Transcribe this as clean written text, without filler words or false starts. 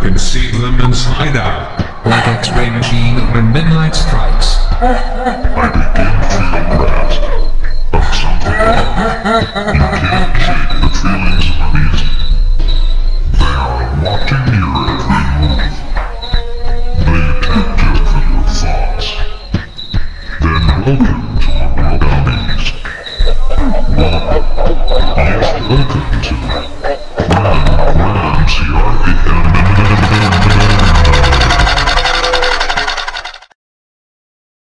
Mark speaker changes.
Speaker 1: can see them inside out.
Speaker 2: Like X-ray machine when midnight strikes.
Speaker 3: I begin to feel grasp of something. You can't shake the feelings of uneasy. They are watching your every move. The detective of your thoughts. Then welcome to a world of unease. Yes, welcome.